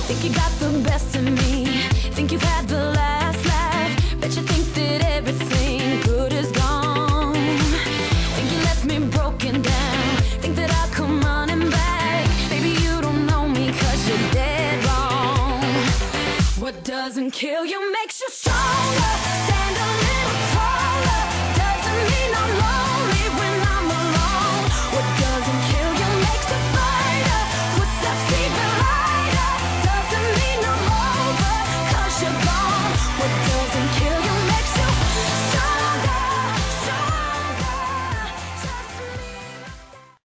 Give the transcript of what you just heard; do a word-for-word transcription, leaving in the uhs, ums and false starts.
Think you got the best of me. Think you've had the last laugh. Bet you think that everything good is gone. Think you left me broken down. Think that I'll come running back. Baby, you don't know me 'cause you're dead wrong. What doesn't kill you makes